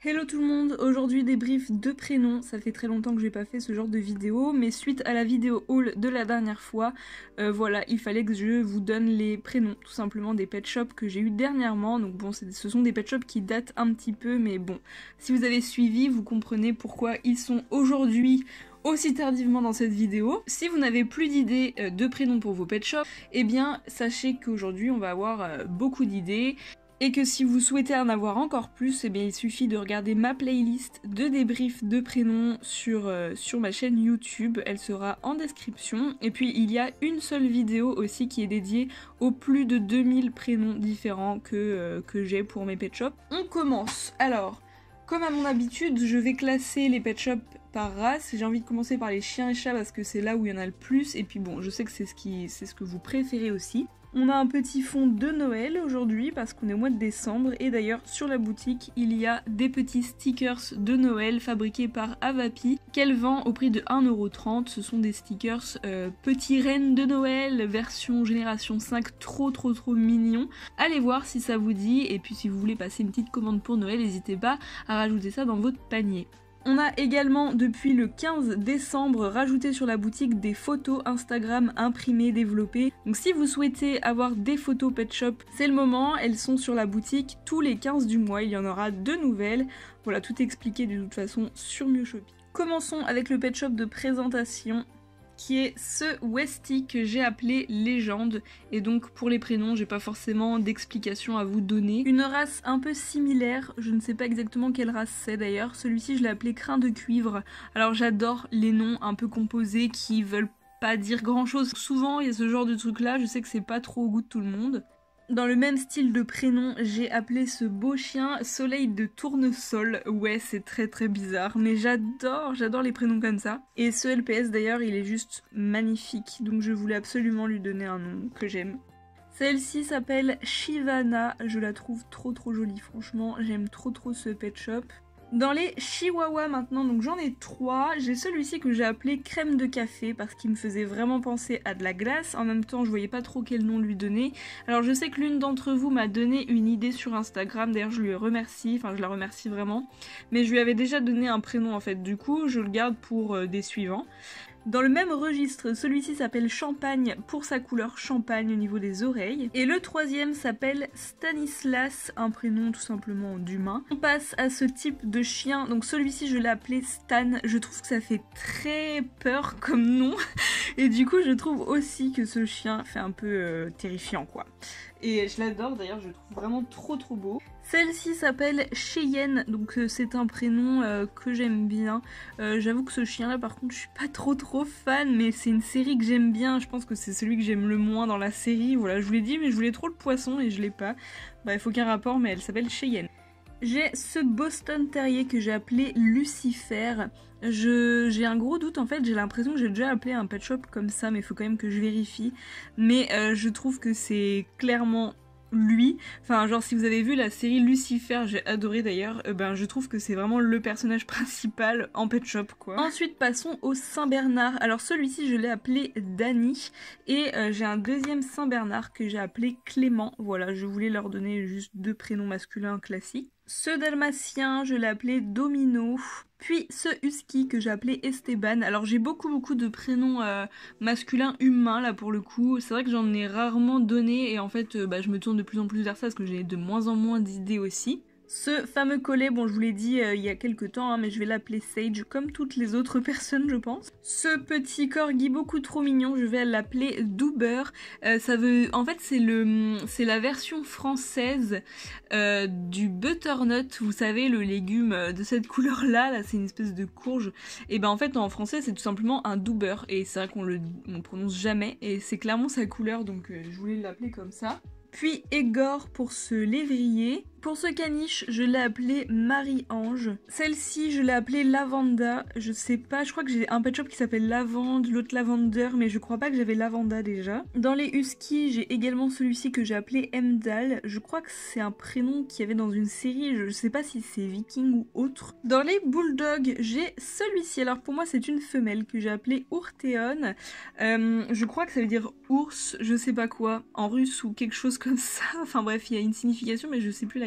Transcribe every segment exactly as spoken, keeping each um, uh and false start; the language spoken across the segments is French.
Hello tout le monde, aujourd'hui débrief de prénoms, ça fait très longtemps que j'ai pas fait ce genre de vidéo, mais suite à la vidéo haul de la dernière fois, euh, voilà, il fallait que je vous donne les prénoms tout simplement des pet shops que j'ai eu dernièrement, donc bon, ce sont des pet shops qui datent un petit peu, mais bon, si vous avez suivi, vous comprenez pourquoi ils sont aujourd'hui aussi tardivement dans cette vidéo. Si vous n'avez plus d'idées de prénoms pour vos pet shops, eh bien sachez qu'aujourd'hui on va avoir beaucoup d'idées. Et que si vous souhaitez en avoir encore plus, eh bien il suffit de regarder ma playlist de débriefs de prénoms sur, euh, sur ma chaîne YouTube, elle sera en description. Et puis il y a une seule vidéo aussi qui est dédiée aux plus de deux mille prénoms différents que, euh, que j'ai pour mes pet shops. On commence. Alors, comme à mon habitude, je vais classer les pet shops par race. J'ai envie de commencer par les chiens et chats parce que c'est là où il y en a le plus. Et puis bon, je sais que c'est ce, qui, c'est ce que vous préférez aussi. On a un petit fond de Noël aujourd'hui parce qu'on est au mois de décembre et d'ailleurs sur la boutique il y a des petits stickers de Noël fabriqués par Avapi qu'elle vend au prix de un euro trente. Ce sont des stickers euh, petits rennes de Noël version génération cinq, trop trop trop mignons. Allez voir si ça vous dit et puis si vous voulez passer une petite commande pour Noël, n'hésitez pas à rajouter ça dans votre panier. On a également depuis le quinze décembre rajouté sur la boutique des photos Instagram imprimées, développées. Donc si vous souhaitez avoir des photos pet shop, c'est le moment, elles sont sur la boutique tous les quinze du mois, il y en aura deux nouvelles. Voilà, tout expliqué de toute façon sur Mieux Shopping. Commençons avec le pet shop de présentation, qui est ce Westie que j'ai appelé Légende, et donc pour les prénoms j'ai pas forcément d'explication à vous donner. Une race un peu similaire, je ne sais pas exactement quelle race c'est d'ailleurs, celui-ci je l'ai appelé Crin de Cuivre. Alors j'adore les noms un peu composés qui veulent pas dire grand chose, souvent il y a ce genre de truc là, je sais que c'est pas trop au goût de tout le monde. Dans le même style de prénom, j'ai appelé ce beau chien Soleil de Tournesol. Ouais, c'est très très bizarre, mais j'adore, j'adore les prénoms comme ça. Et ce L P S d'ailleurs, il est juste magnifique, donc je voulais absolument lui donner un nom que j'aime. Celle-ci s'appelle Shivana, je la trouve trop trop jolie, franchement, j'aime trop trop ce pet shop. Dans les chihuahuas maintenant, donc j'en ai trois, j'ai celui-ci que j'ai appelé Crème de Café parce qu'il me faisait vraiment penser à de la glace, en même temps je voyais pas trop quel nom lui donner. Alors je sais que l'une d'entre vous m'a donné une idée sur Instagram, d'ailleurs je lui remercie, enfin je la remercie vraiment, mais je lui avais déjà donné un prénom en fait, du coup je le garde pour euh, des suivants. Dans le même registre, celui-ci s'appelle Champagne pour sa couleur champagne au niveau des oreilles. Et le troisième s'appelle Stanislas, un prénom tout simplement d'humain. On passe à ce type de chien, donc celui-ci je l'ai appelé Stan, je trouve que ça fait très peur comme nom. Et du coup je trouve aussi que ce chien fait un peu euh, terrifiant quoi. Et je l'adore d'ailleurs, je le trouve vraiment trop trop beau. Celle-ci s'appelle Cheyenne, donc euh, c'est un prénom euh, que j'aime bien. Euh, J'avoue que ce chien là par contre je suis pas trop trop fan, mais c'est une série que j'aime bien, je pense que c'est celui que j'aime le moins dans la série. Voilà, je vous l'ai dit, mais je voulais trop le poisson et je l'ai pas. Bref, aucun rapport, mais elle s'appelle Cheyenne. J'ai ce Boston Terrier que j'ai appelé Lucifer. J'ai un gros doute en fait, j'ai l'impression que j'ai déjà appelé un pet shop comme ça, mais il faut quand même que je vérifie. Mais euh, je trouve que c'est clairement lui, enfin genre si vous avez vu la série Lucifer, j'ai adoré d'ailleurs, euh, ben je trouve que c'est vraiment le personnage principal en pet shop quoi. Ensuite passons au Saint-Bernard, alors celui-ci je l'ai appelé Danny, et euh, j'ai un deuxième Saint-Bernard que j'ai appelé Clément, voilà je voulais leur donner juste deux prénoms masculins classiques. Ce dalmatien, je l'ai appelé Domino. Puis ce husky que j'ai appelé Esteban. Alors j'ai beaucoup beaucoup de prénoms euh, masculins humains là pour le coup. C'est vrai que j'en ai rarement donné et en fait euh, bah, je me tourne de plus en plus vers ça parce que j'ai de moins en moins d'idées aussi. Ce fameux collet, bon je vous l'ai dit euh, il y a quelques temps, hein, mais je vais l'appeler Sage comme toutes les autres personnes je pense. Ce petit corgi beaucoup trop mignon, je vais l'appeler Douber. Euh, ça veut, en fait c'est le, c'est la version française euh, du butternut, vous savez le légume de cette couleur là, là c'est une espèce de courge. Et ben en fait en français c'est tout simplement un Douber et c'est vrai qu'on le, on le prononce jamais et c'est clairement sa couleur donc euh, je voulais l'appeler comme ça. Puis Égor pour ce lévrier. Pour ce caniche, je l'ai appelé Marie-Ange. Celle-ci, je l'ai appelée Lavanda. Je sais pas, je crois que j'ai un pet shop qui s'appelle Lavande, l'autre Lavender, mais je crois pas que j'avais Lavanda déjà. Dans les huskies, j'ai également celui-ci que j'ai appelé Emdal. Je crois que c'est un prénom qu'il y avait dans une série, je sais pas si c'est viking ou autre. Dans les bulldogs, j'ai celui-ci. Alors pour moi, c'est une femelle que j'ai appelée Ourtéon. Euh, je crois que ça veut dire ours, je sais pas quoi, en russe ou quelque chose comme ça. Enfin bref, il y a une signification, mais je sais plus laquelle.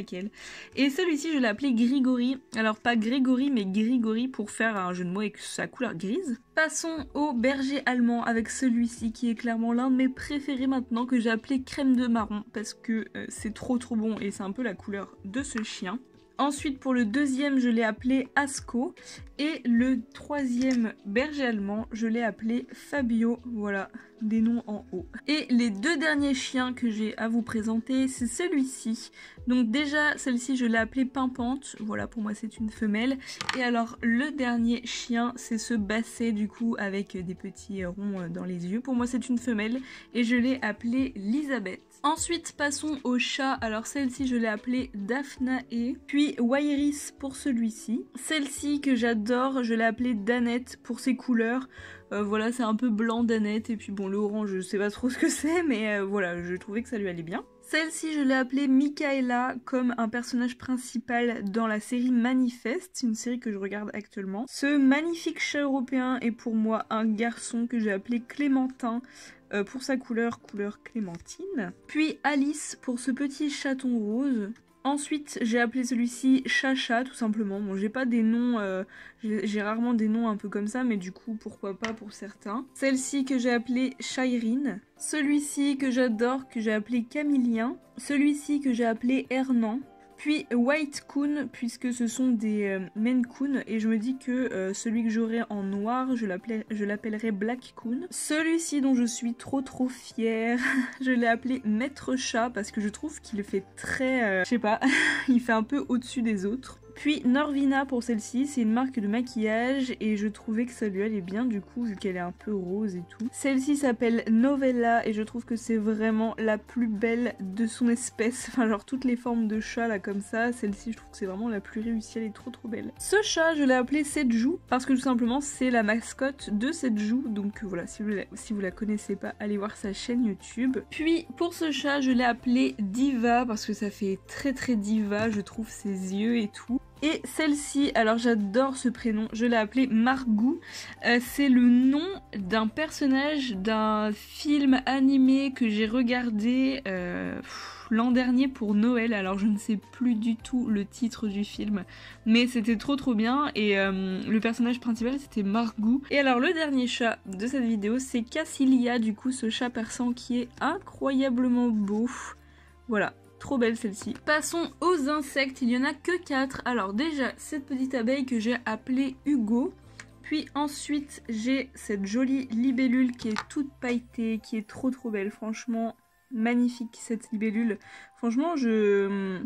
laquelle. Et celui-ci, je l'ai appelé Grigori. Alors pas Grégory, mais Grigori pour faire un jeu de mots avec sa couleur grise. Passons au berger allemand avec celui-ci qui est clairement l'un de mes préférés maintenant, que j'ai appelé Crème de marron parce que euh, c'est trop trop bon et c'est un peu la couleur de ce chien. Ensuite, pour le deuxième, je l'ai appelé Asco. Et le troisième berger allemand, je l'ai appelé Fabio. Voilà, des noms en haut. Et les deux derniers chiens que j'ai à vous présenter, c'est celui-ci. Donc déjà, celle-ci, je l'ai appelée Pimpante. Voilà, pour moi, c'est une femelle. Et alors, le dernier chien, c'est ce basset, du coup, avec des petits ronds dans les yeux. Pour moi, c'est une femelle. Et je l'ai appelée Lisabeth. Ensuite, passons au chat. Alors, celle-ci, je l'ai appelée Daphnae. Puis, Wairis pour celui-ci. Celle-ci, que j'adore, je l'ai appelée Danette pour ses couleurs. Euh, voilà, c'est un peu blanc Danette. Et puis, bon, le orange, je sais pas trop ce que c'est, mais euh, voilà, je trouvais que ça lui allait bien. Celle-ci, je l'ai appelée Michaela comme un personnage principal dans la série Manifeste, une série que je regarde actuellement. Ce magnifique chat européen est pour moi un garçon que j'ai appelé Clémentin euh, pour sa couleur, couleur clémentine. Puis Alice pour ce petit chaton rose. Ensuite, j'ai appelé celui-ci Chacha, tout simplement. Bon, j'ai pas des noms, euh, j'ai rarement des noms un peu comme ça, mais du coup, pourquoi pas pour certains. Celle-ci que j'ai appelée Shairine. Celui-ci que j'adore, que j'ai appelé Camillien. Celui-ci que j'ai appelé Hernan. Puis White Coon, puisque ce sont des euh, Maine Coon, et je me dis que euh, celui que j'aurai en noir, je l'appellerai Black Coon. Celui-ci dont je suis trop trop fière, je l'ai appelé Maître Chat, parce que je trouve qu'il fait très, euh, je sais pas, il fait un peu au-dessus des autres. Puis Norvina pour celle-ci, c'est une marque de maquillage et je trouvais que ça lui allait bien du coup vu qu'elle est un peu rose et tout. Celle-ci s'appelle Novella et je trouve que c'est vraiment la plus belle de son espèce. Enfin genre toutes les formes de chat là comme ça, celle-ci je trouve que c'est vraiment la plus réussie, elle est trop trop belle. Ce chat je l'ai appelé Setjou parce que tout simplement c'est la mascotte de Setjou. Donc voilà, si vous, la, si vous la connaissez pas, allez voir sa chaîne YouTube. Puis pour ce chat je l'ai appelé Diva parce que ça fait très très diva, je trouve ses yeux et tout. Et celle-ci, alors j'adore ce prénom, je l'ai appelée Margou. Euh, c'est le nom d'un personnage d'un film animé que j'ai regardé euh, l'an dernier pour Noël. Alors je ne sais plus du tout le titre du film, mais c'était trop trop bien. Et euh, le personnage principal c'était Margou. Et alors le dernier chat de cette vidéo c'est Cassilia, du coup ce chat persan qui est incroyablement beau. Voilà. Trop belle celle-ci. Passons aux insectes, il y en a que quatre. Alors déjà, cette petite abeille que j'ai appelée Hugo. Puis ensuite, j'ai cette jolie libellule qui est toute pailletée, qui est trop trop belle. Franchement, magnifique cette libellule. Franchement, je...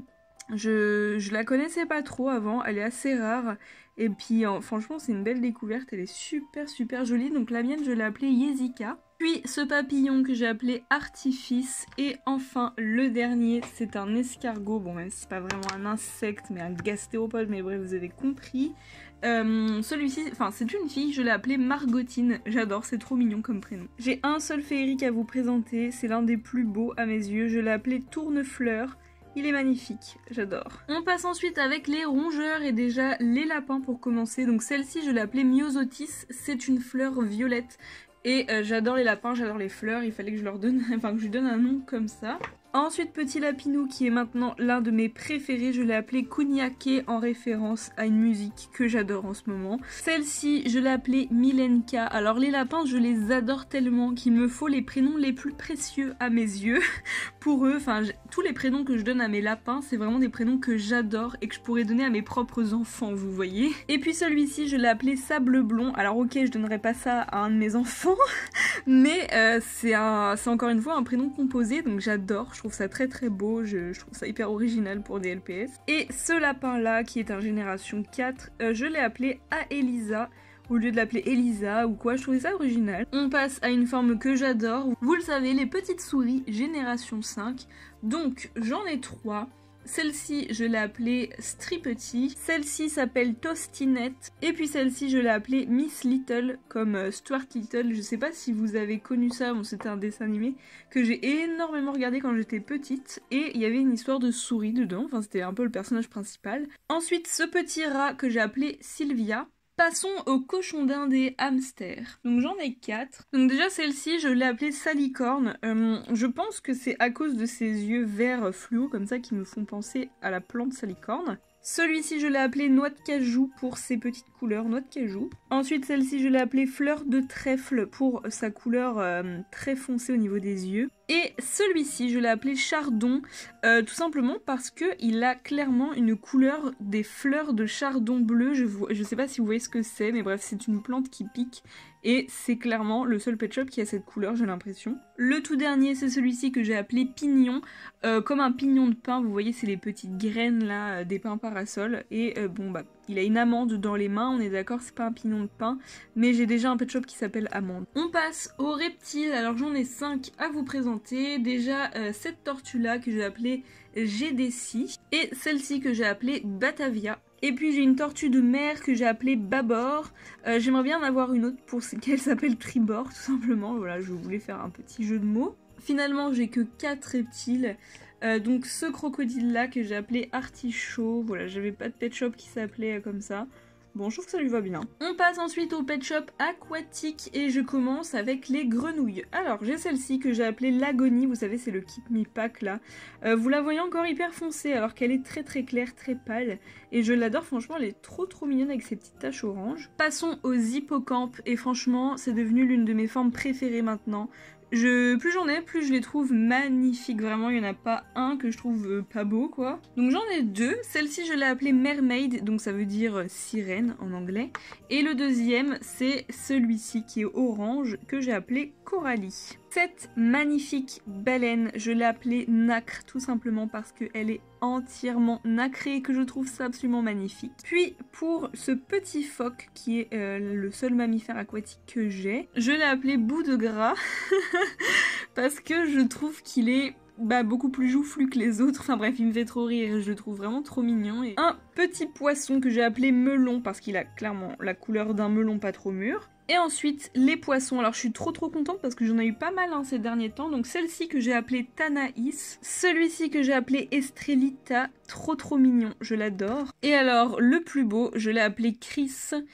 Je, je la connaissais pas trop avant, elle est assez rare. Et puis euh, franchement, c'est une belle découverte, elle est super super jolie. Donc la mienne, je l'ai appelée Yezika. Puis ce papillon que j'ai appelé Artifice. Et enfin le dernier, c'est un escargot. Bon, même si c'est pas vraiment un insecte, mais un gastéropode, mais bref, vous avez compris. Euh, Celui-ci, enfin c'est une fille, je l'ai appelée Margotine. J'adore, c'est trop mignon comme prénom. J'ai un seul féerique à vous présenter, c'est l'un des plus beaux à mes yeux. Je l'ai appelé Tournefleur. Il est magnifique, j'adore. On passe ensuite avec les rongeurs et déjà les lapins pour commencer. Donc celle-ci, je l'ai appelée Myosotis. C'est une fleur violette. Et euh, j'adore les lapins, j'adore les fleurs. Il fallait que je leur donne, enfin que je lui donne un nom comme ça. Ensuite, Petit Lapinou qui est maintenant l'un de mes préférés, je l'ai appelé Kuniake en référence à une musique que j'adore en ce moment. Celle-ci, je l'ai appelée Milenka. Alors les lapins, je les adore tellement qu'il me faut les prénoms les plus précieux à mes yeux pour eux. Enfin, tous les prénoms que je donne à mes lapins, c'est vraiment des prénoms que j'adore et que je pourrais donner à mes propres enfants, vous voyez. Et puis celui-ci, je l'ai appelé Sable Blond. Alors ok, je donnerai pas ça à un de mes enfants, mais euh, c'est encore une fois un prénom composé, donc j'adore. Je trouve ça très très beau, je, je trouve ça hyper original pour des L P S. Et ce lapin là, qui est un génération quatre, euh, je l'ai appelé Aelisa, au lieu de l'appeler Elisa ou quoi, je trouvais ça original. On passe à une forme que j'adore, vous le savez, les petites souris génération cinq. Donc j'en ai trois. Celle-ci, je l'ai appelée Stripety. Celle-ci s'appelle Tostinette. Et puis celle-ci, je l'ai appelée Miss Little, comme euh, Stuart Little. Je sais pas si vous avez connu ça, bon, c'était un dessin animé que j'ai énormément regardé quand j'étais petite. Et il y avait une histoire de souris dedans, enfin c'était un peu le personnage principal. Ensuite, ce petit rat que j'ai appelé Sylvia. Passons au cochon d'Inde et hamster. Donc j'en ai quatre. Donc déjà celle-ci, je l'ai appelée salicorne. Euh, je pense que c'est à cause de ses yeux verts fluo comme ça qui me font penser à la plante salicorne. Celui-ci, je l'ai appelé noix de cajou pour ses petites couleurs noix de cajou. Ensuite, celle-ci, je l'ai appelée fleur de trèfle pour sa couleur euh, très foncée au niveau des yeux. Et celui-ci, je l'ai appelé chardon, euh, tout simplement parce qu'il a clairement une couleur des fleurs de chardon bleu. Je ne sais pas si vous voyez ce que c'est, mais bref, c'est une plante qui pique. Et c'est clairement le seul pet shop qui a cette couleur, j'ai l'impression. Le tout dernier, c'est celui-ci que j'ai appelé pignon, euh, comme un pignon de pin. Vous voyez, c'est les petites graines là, des pins parasols. Et euh, bon, bah, il a une amande dans les mains, on est d'accord, c'est pas un pignon de pin. Mais j'ai déjà un pet shop qui s'appelle amande. On passe aux reptiles. Alors j'en ai cinq à vous présenter. Déjà, euh, cette tortue-là que j'ai appelée Gédécie. Et celle-ci que j'ai appelée Batavia. Et puis j'ai une tortue de mer que j'ai appelée Babord. Euh, J'aimerais bien en avoir une autre pour qu'elle s'appelle Tribord, tout simplement. Voilà, je voulais faire un petit jeu de mots. Finalement, j'ai que quatre reptiles. Euh, donc ce crocodile-là que j'ai appelé Artichaut. Voilà, j'avais pas de pet shop qui s'appelait comme ça. Bon, je trouve que ça lui va bien. On passe ensuite au pet shop aquatique et je commence avec les grenouilles. Alors, j'ai celle-ci que j'ai appelée Lagonie, vous savez, c'est le Keep Me Pack là. Euh, vous la voyez encore hyper foncée alors qu'elle est très très claire, très pâle. Et je l'adore, franchement, elle est trop trop mignonne avec ses petites taches orange. Passons aux hippocampes et franchement, c'est devenu l'une de mes formes préférées maintenant. Je, plus j'en ai, plus je les trouve magnifiques. Vraiment, il n'y en a pas un que je trouve euh, pas beau, quoi. Donc j'en ai deux. Celle-ci, je l'ai appelée Mermaid, donc ça veut dire euh, sirène en anglais. Et le deuxième, c'est celui-ci qui est orange, que j'ai appelé Coralie. Cette magnifique baleine, je l'ai appelée Nacre, tout simplement parce qu'elle est entièrement nacrée et que je trouve ça absolument magnifique. Puis pour ce petit phoque, qui est euh, le seul mammifère aquatique que j'ai, je l'ai appelé Bout de Gras, parce que je trouve qu'il est bah, beaucoup plus joufflu que les autres. Enfin bref, il me fait trop rire, je le trouve vraiment trop mignon. Et un petit poisson que j'ai appelé Melon, parce qu'il a clairement la couleur d'un melon pas trop mûr. Et ensuite, les poissons. Alors, je suis trop trop contente parce que j'en ai eu pas mal hein, ces derniers temps. Donc, celle-ci que j'ai appelée Tanaïs. Celui-ci que j'ai appelé Estrellita. Trop trop mignon, je l'adore. Et alors, le plus beau, je l'ai appelé Chris.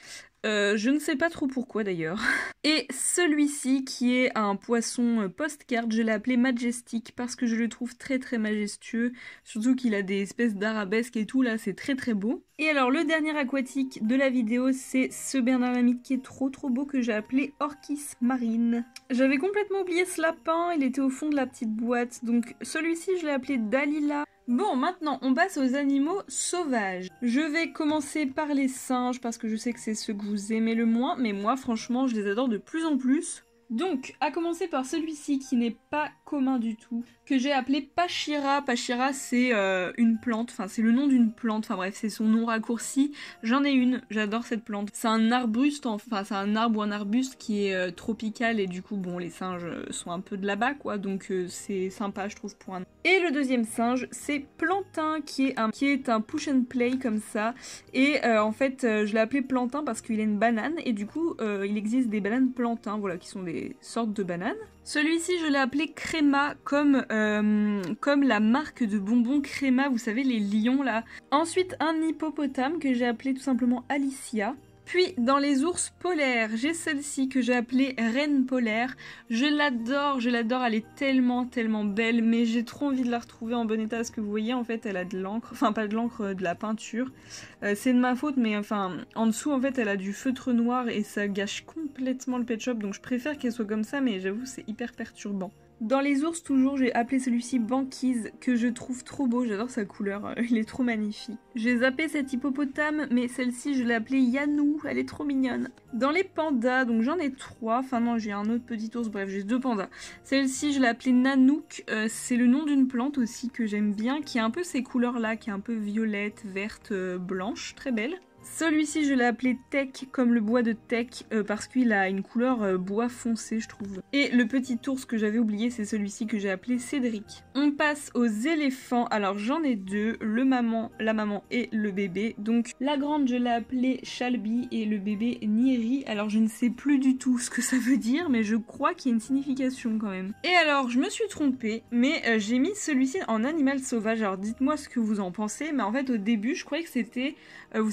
Euh, je ne sais pas trop pourquoi d'ailleurs. Et celui-ci qui est un poisson postcard, je l'ai appelé Majestic parce que je le trouve très très majestueux. Surtout qu'il a des espèces d'arabesques et tout, là c'est très très beau. Et alors le dernier aquatique de la vidéo, c'est ce Bernard Lamite qui est trop trop beau que j'ai appelé Orchis Marine. J'avais complètement oublié ce lapin, il était au fond de la petite boîte. Donc celui-ci je l'ai appelé Dalila. Bon, maintenant, on passe aux animaux sauvages. Je vais commencer par les singes, parce que je sais que c'est ceux que vous aimez le moins, mais moi, franchement, je les adore de plus en plus. Donc, à commencer par celui-ci qui n'est pas commun du tout, que j'ai appelé Pachira. Pachira, c'est euh, une plante, enfin c'est le nom d'une plante, enfin bref, c'est son nom raccourci. J'en ai une, j'adore cette plante. C'est un arbuste, enfin c'est un arbre ou un arbuste qui est euh, tropical et du coup, bon, les singes sont un peu de là-bas, quoi, donc euh, c'est sympa, je trouve, pour un... Et le deuxième singe, c'est Plantain, qui est un, qui est un push and play comme ça. Et euh, en fait, euh, je l'ai appelé Plantain parce qu'il a une banane, et du coup, euh, il existe des bananes plantain, voilà, qui sont des sortes de bananes. Celui-ci, je l'ai appelé Créma, comme, euh, comme la marque de bonbons Créma, vous savez, les lions là. Ensuite, un hippopotame que j'ai appelé tout simplement Alicia. Puis, dans les ours polaires, j'ai celle-ci que j'ai appelée Reine polaire. Je l'adore, je l'adore, elle est tellement, tellement belle, mais j'ai trop envie de la retrouver en bon état, parce que vous voyez, en fait, elle a de l'encre, enfin pas de l'encre, de la peinture. Euh, c'est de ma faute, mais enfin, en dessous, en fait, elle a du feutre noir et ça gâche complètement le pet shop, donc je préfère qu'elle soit comme ça, mais j'avoue, c'est hyper perturbant. Dans les ours, toujours, j'ai appelé celui-ci Banquise, que je trouve trop beau, j'adore sa couleur, il est trop magnifique. J'ai zappé cet hippopotame, mais celle-ci, je l'ai appelée Yanou, elle est trop mignonne. Dans les pandas, donc j'en ai trois, enfin non, j'ai un autre petit ours, bref, j'ai deux pandas. Celle-ci, je l'ai appelée Nanook, euh, c'est le nom d'une plante aussi que j'aime bien, qui a un peu ces couleurs-là, qui est un peu violette, verte, euh, blanche, très belle. Celui-ci, je l'ai appelé Tech, comme le bois de Tech, euh, parce qu'il a une couleur euh, bois foncé, je trouve. Et le petit ours que j'avais oublié, c'est celui-ci que j'ai appelé Cédric. On passe aux éléphants. Alors, j'en ai deux, le maman, la maman et le bébé. Donc, la grande, je l'ai appelée Shalby et le bébé Niri. Alors, je ne sais plus du tout ce que ça veut dire, mais je crois qu'il y a une signification quand même. Et alors, je me suis trompée, mais euh, j'ai mis celui-ci en animal sauvage. Alors, dites-moi ce que vous en pensez, mais en fait, au début, je croyais que c'était, euh, vous savez, les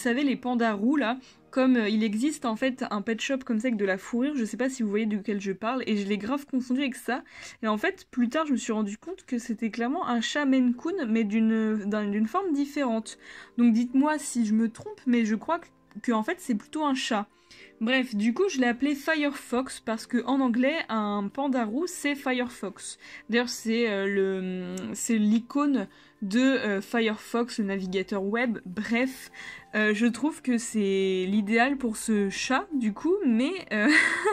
panda roux là, comme euh, il existe en fait un pet shop comme ça avec de la fourrure, je sais pas si vous voyez duquel je parle, et je l'ai grave confondu avec ça. Et en fait, plus tard, je me suis rendu compte que c'était clairement un chat Maine Coon, mais d'une d'une forme différente. Donc dites-moi si je me trompe, mais je crois que, que en fait c'est plutôt un chat. Bref, du coup, je l'ai appelé Firefox parce que en anglais, un panda roux, c'est Firefox. D'ailleurs, c'est euh, le, c'est l'icône de euh, Firefox, le navigateur web. Bref, euh, je trouve que c'est l'idéal pour ce chat, du coup, mais euh,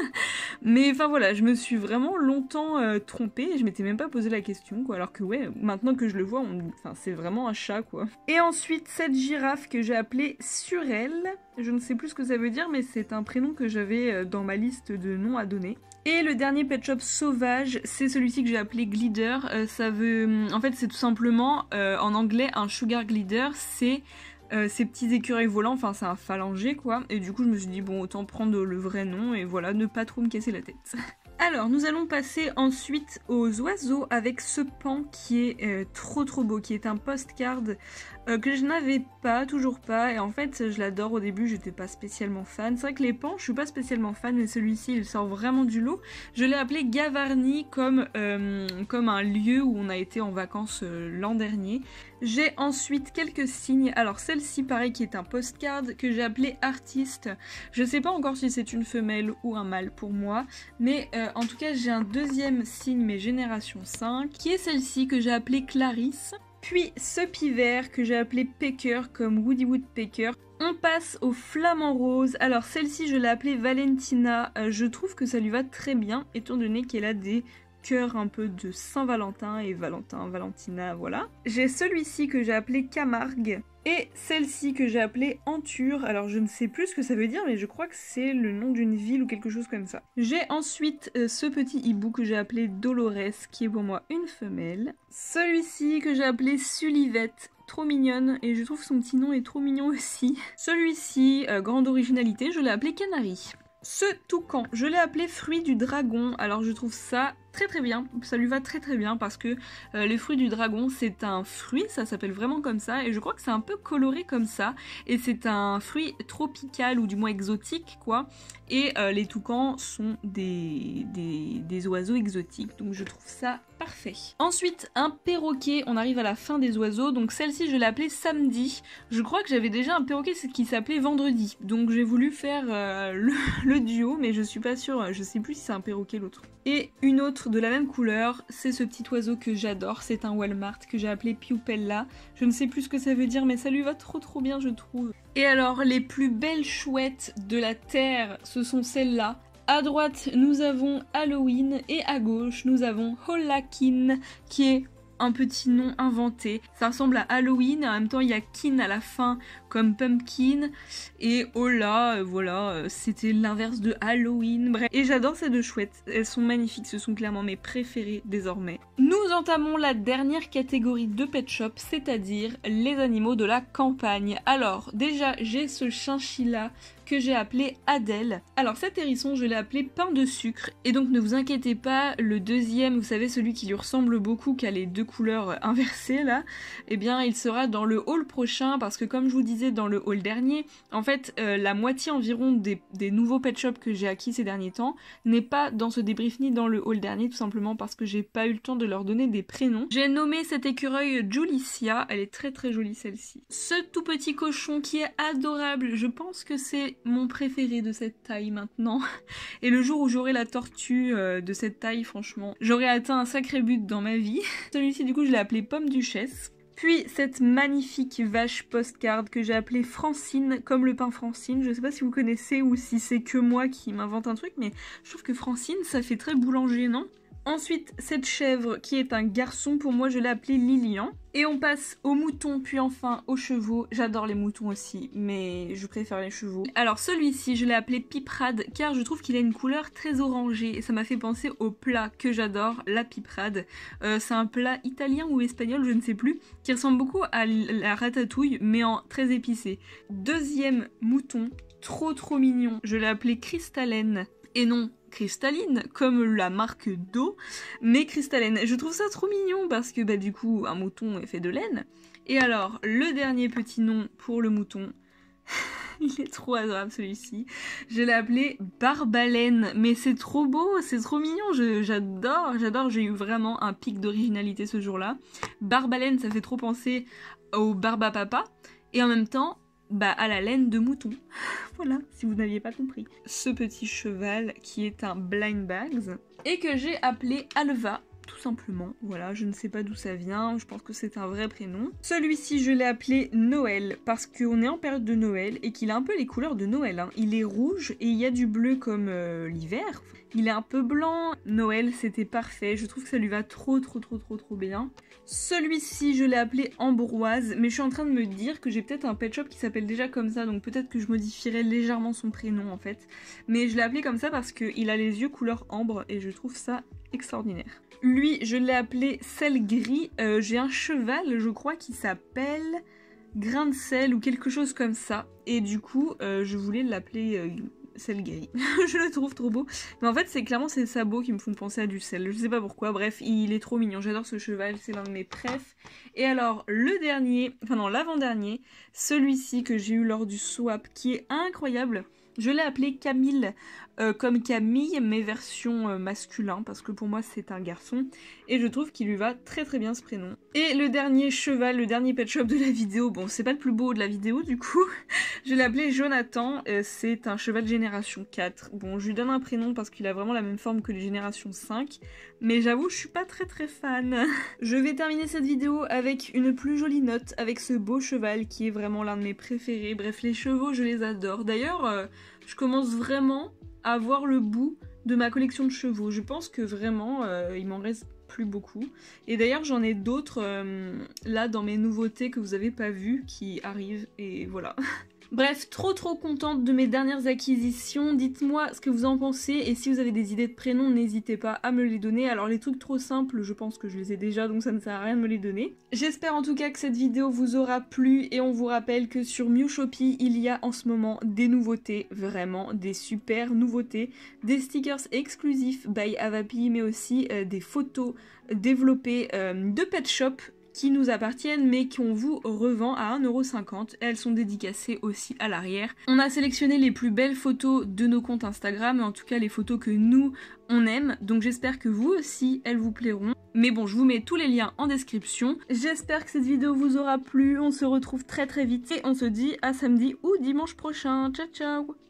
mais enfin voilà, je me suis vraiment longtemps euh, trompée et je m'étais même pas posé la question, quoi. Alors que ouais, maintenant que je le vois, on... enfin, c'est vraiment un chat, quoi. Et ensuite, cette girafe que j'ai appelée Surelle. Je ne sais plus ce que ça veut dire, mais c'est un prénom que j'avais dans ma liste de noms à donner. Et le dernier pet shop sauvage, c'est celui-ci que j'ai appelé Glider. Euh, ça veut, en fait, c'est tout simplement euh, en anglais un sugar glider. C'est euh, ces petits écureuils volants. Enfin, c'est un phalangé quoi. Et du coup, je me suis dit bon, autant prendre le vrai nom et voilà, ne pas trop me casser la tête. Alors, nous allons passer ensuite aux oiseaux avec ce pan qui est euh, trop trop beau, qui est un postcard euh, que je n'avais pas, toujours pas, et en fait je l'adore. Au début j'étais pas spécialement fan, c'est vrai que les pans je suis pas spécialement fan, mais celui-ci il sort vraiment du lot. Je l'ai appelé Gavarnie comme, euh, comme un lieu où on a été en vacances euh, l'an dernier. J'ai ensuite quelques signes, alors celle-ci pareil qui est un postcard que j'ai appelé Artiste. Je sais pas encore si c'est une femelle ou un mâle pour moi, mais euh, en tout cas j'ai un deuxième signe, mais génération cinq, qui est celle-ci que j'ai appelée Clarisse. Puis ce pivert que j'ai appelé Pecker comme Woody Woodpecker. On passe au flamant rose. Alors celle-ci je l'ai appelée Valentina. Euh, je trouve que ça lui va très bien étant donné qu'elle a des cœur un peu de Saint-Valentin et Valentin, Valentina, voilà. J'ai celui-ci que j'ai appelé Camargue et celle-ci que j'ai appelée Anture. Alors je ne sais plus ce que ça veut dire, mais je crois que c'est le nom d'une ville ou quelque chose comme ça. J'ai ensuite euh, ce petit hibou que j'ai appelé Dolores, qui est pour moi une femelle. Celui-ci que j'ai appelé Sulivette, trop mignonne, et je trouve que son petit nom est trop mignon aussi. Celui-ci, euh, grande originalité, je l'ai appelé Canary. Ce toucan, je l'ai appelé Fruit du Dragon. Alors je trouve ça très très bien, ça lui va très très bien parce que euh, les fruits du dragon c'est un fruit, ça s'appelle vraiment comme ça, et je crois que c'est un peu coloré comme ça, et c'est un fruit tropical ou du moins exotique quoi, et euh, les toucans sont des, des, des oiseaux exotiques, donc je trouve ça parfait. Ensuite un perroquet, on arrive à la fin des oiseaux, donc celle-ci je l'ai appelée Samedi. Je crois que j'avais déjà un perroquet qui s'appelait Vendredi, donc j'ai voulu faire euh, le, le duo, mais je suis pas sûre, je sais plus si c'est un perroquet l'autre. Et une autre de la même couleur, c'est ce petit oiseau que j'adore, c'est un Walmart que j'ai appelé Piupella. Je ne sais plus ce que ça veut dire, mais ça lui va trop trop bien je trouve. Et alors les plus belles chouettes de la terre, ce sont celles-là. À droite nous avons Halloween et à gauche nous avons Holakin, qui est un petit nom inventé. Ça ressemble à Halloween et en même temps il y a kin à la fin comme pumpkin, et Hola, euh, voilà, euh, c'était l'inverse de Halloween. Bref, et j'adore ces deux chouettes, elles sont magnifiques, ce sont clairement mes préférées désormais. Nous entamons la dernière catégorie de pet shop, c'est-à-dire les animaux de la campagne. Alors déjà j'ai ce chinchilla que j'ai appelé Adèle. Alors cet hérisson je l'ai appelé Pain de sucre, et donc ne vous inquiétez pas, le deuxième, vous savez celui qui lui ressemble beaucoup, qui a les deux couleurs inversées là, eh bien il sera dans le haul prochain, parce que comme je vous disais dans le haul dernier, en fait euh, la moitié environ des, des nouveaux pet shops que j'ai acquis ces derniers temps n'est pas dans ce débrief ni dans le haul dernier, tout simplement parce que j'ai pas eu le temps de leur donner des prénoms. J'ai nommé cet écureuil Julicia, elle est très très jolie celle-ci. Ce tout petit cochon qui est adorable, je pense que c'est mon préféré de cette taille maintenant. Et le jour où j'aurai la tortue euh, de cette taille, franchement, j'aurai atteint un sacré but dans ma vie. Celui-ci du coup je l'ai appelé Pomme Duchesse. Puis cette magnifique vache postcard que j'ai appelée Francine, comme le pain Francine. Je sais pas si vous connaissez ou si c'est que moi qui m'invente un truc, mais je trouve que Francine ça fait très boulanger, non ? Ensuite, cette chèvre qui est un garçon, pour moi je l'ai appelé Lilian. Et on passe aux moutons, puis enfin aux chevaux. J'adore les moutons aussi, mais je préfère les chevaux. Alors celui-ci, je l'ai appelé Piprade, car je trouve qu'il a une couleur très orangée. Et ça m'a fait penser au plat que j'adore, la piprade. Euh, c'est un plat italien ou espagnol, je ne sais plus, qui ressemble beaucoup à la ratatouille, mais en très épicé. Deuxième mouton, trop trop mignon. Je l'ai appelé Cristallène. Et non cristalline, comme la marque d'eau, mais cristalline. Je trouve ça trop mignon parce que bah du coup un mouton est fait de laine. Et alors le dernier petit nom pour le mouton, Il est trop adorable celui-ci. Je l'ai appelé Barbalaine, mais c'est trop beau, c'est trop mignon, je- j'adore, j'adore, j'ai eu vraiment un pic d'originalité ce jour-là. Barbalaine, ça fait trop penser au Barbapapa, et en même temps, bah à la laine de mouton. Voilà, si vous n'aviez pas compris. Ce petit cheval qui est un Blind Bags, et que j'ai appelé Alva, tout simplement. Voilà, je ne sais pas d'où ça vient, je pense que c'est un vrai prénom. Celui-ci, je l'ai appelé Noël, parce qu'on est en période de Noël, et qu'il a un peu les couleurs de Noël, hein. Il est rouge, et il y a du bleu comme euh, l'hiver. Il est un peu blanc. Noël, c'était parfait, je trouve que ça lui va trop trop trop trop trop bien. Celui-ci, je l'ai appelé Ambroise, mais je suis en train de me dire que j'ai peut-être un pet shop qui s'appelle déjà comme ça, donc peut-être que je modifierai légèrement son prénom en fait. Mais je l'ai appelé comme ça parce qu'il a les yeux couleur ambre, et je trouve ça extraordinaire. Lui, je l'ai appelé Sel Gris. Euh, j'ai un cheval, je crois, qui s'appelle Grain de Sel ou quelque chose comme ça. Et du coup, euh, je voulais l'appeler euh, Sel Gris. Je le trouve trop beau. Mais en fait, c'est clairement ses sabots qui me font penser à du sel. Je sais pas pourquoi. Bref, il est trop mignon. J'adore ce cheval. C'est l'un de mes préfs. Et alors, le dernier, enfin non, l'avant-dernier, celui-ci que j'ai eu lors du swap, qui est incroyable. Je l'ai appelé Camille, euh, comme Camille, mais version euh, masculin, parce que pour moi c'est un garçon, et je trouve qu'il lui va très très bien ce prénom. Et le dernier cheval, le dernier pet shop de la vidéo, bon c'est pas le plus beau de la vidéo du coup, je l'ai appelé Jonathan, euh, c'est un cheval génération quatre. Bon, je lui donne un prénom parce qu'il a vraiment la même forme que les générations cinq, mais j'avoue je suis pas très très fan. Je vais terminer cette vidéo avec une plus jolie note, avec ce beau cheval qui est vraiment l'un de mes préférés. Bref, les chevaux je les adore. D'ailleurs, euh, je commence vraiment à voir le bout de ma collection de chevaux. Je pense que vraiment, euh, il m'en reste plus beaucoup. Et d'ailleurs, j'en ai d'autres euh, là dans mes nouveautés que vous avez pas vues qui arrivent, et voilà. Bref, trop trop contente de mes dernières acquisitions. Dites-moi ce que vous en pensez, et si vous avez des idées de prénoms, n'hésitez pas à me les donner. Alors les trucs trop simples, je pense que je les ai déjà, donc ça ne sert à rien de me les donner. J'espère en tout cas que cette vidéo vous aura plu, et on vous rappelle que sur Mew Shopee, il y a en ce moment des nouveautés, vraiment des super nouveautés, des stickers exclusifs by Avapi, mais aussi euh, des photos développées euh, de pet shop qui nous appartiennent mais qu'on vous revend à un euro cinquante. Elles sont dédicacées aussi à l'arrière. On a sélectionné les plus belles photos de nos comptes Instagram, en tout cas les photos que nous on aime, donc j'espère que vous aussi elles vous plairont. Mais bon, je vous mets tous les liens en description. J'espère que cette vidéo vous aura plu, on se retrouve très très vite et on se dit à samedi ou dimanche prochain. Ciao ciao.